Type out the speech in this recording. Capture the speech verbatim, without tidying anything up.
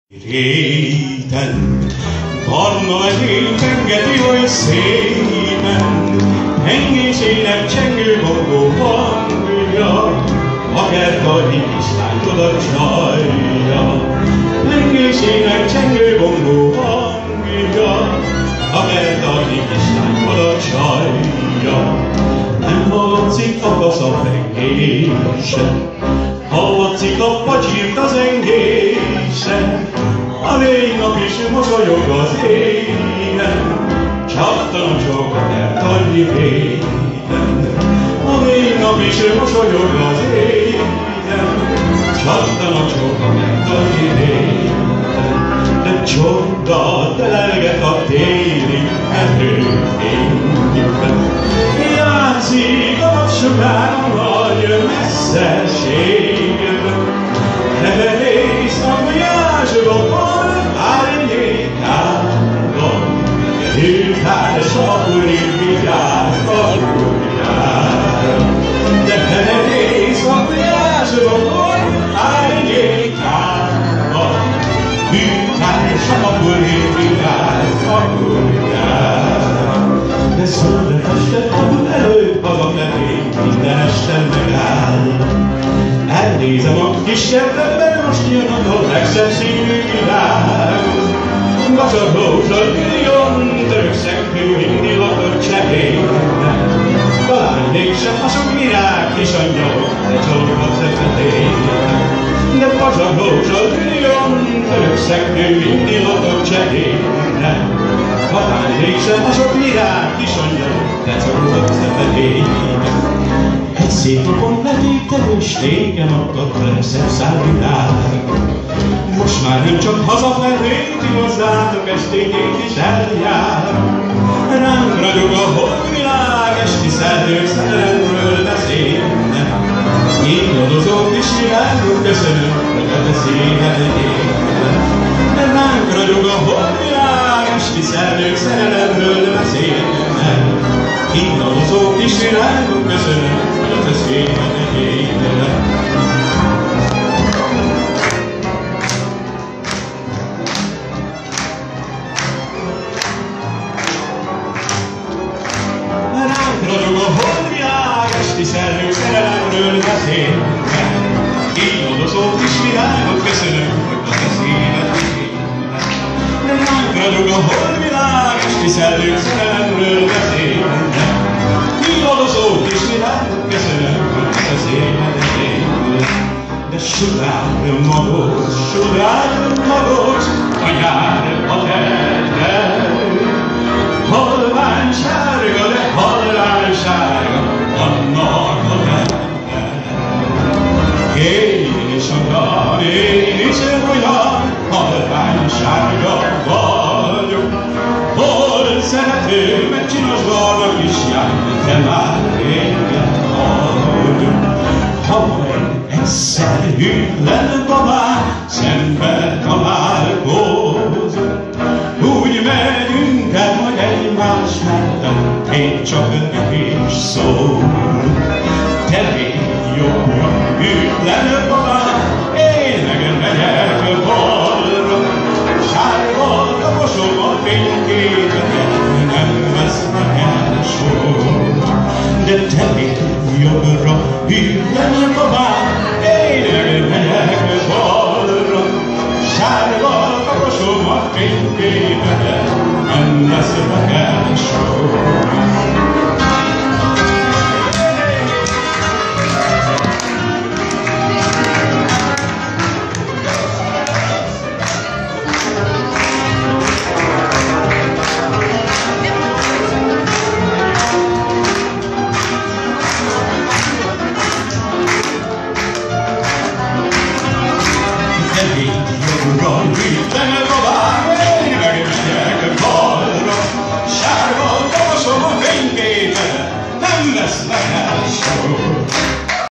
Réten, barna edény pengeti oly szépen, pengésének csengő bongó hangja, a kertali kislány oda csalja. Pengésének csengő bongó hangja, a kertali kislány oda csalja. Nem hallatszik a kasza pengése, hallatszik a pacsírt az engése, a nap is mosolyog az égen, csattancsok a kertali réten. A nap is mosolyog az égen, csattancsok a kertali réten. De csoda telelget a téli erdőfényben, játszik a napsugár a nagy messzeségben. Heverész a gulyásokon, árnyékában, hűtár sapuri vigyáz a gulyára. De heverész a gulyásokon, árnyékában, hűtár sapuri vigyáz a gulyára. De szólnak este pont előbb az a levény, minden este megáll. Elnézem a kis kertemben, most jön a legszebb színű világ. Vacsarlósra üljon, török szegfű, indilatot cserélnek. Talán mégsem a sok virág kis angyalok, de csalókat szemetélnek. De vacsarlósra üljon, török szegfű, indilatot cserélnek. Talán mégsem a sok virág kis angyalok, de csalókat szemetélnek. Egy szép napon letételős régen adtak le szebb szálvilág. Most már nem csak hazafelé, ti hozzátok estényét is eljár. Ránk ragyog a holdvilág, esti szerdők szerelemről beszélnek. Így adozó kis világunk, köszönöm, hogy a te szíved élet. Ránk ragyog a holdvilág, esti szerdők szerelemről beszélnek. Így adozó kis világunk, köszönöm, hogy a te szíved élet. Ragyog a holdvilág, esti szellők szerelemről beszélnek. Így adozó kis világot, köszönöm, hogy a te szíved élet. Ránk ragyog a holdvilág, esti szellők szerelemről beszélnek. Így adozó kis világot, köszönöm, hogy a te szíved élet. De sugár magos, sugár magos, a nyár a terved. Halvány sárga, de halvány sárga, annak a tette. Én is olyan, én is olyan, halvány sárga vagyok. Hol szerető, meg csinos barna kislány, te már régen vagyok. Ha majd egyszer hűtlen babám, szembe találkozunk, úgy megyünk el majd egymás mellett, én csak nekés szól. Te légy jobbra, hűtlen babám, én meg megyek balra. Sárga taposom a fényképeket, nem vesznek el sor. De te légy jobbra, hűtlen babám, én meg megyek balra. Sárga taposom a fényképeket, nem vesznek el sor.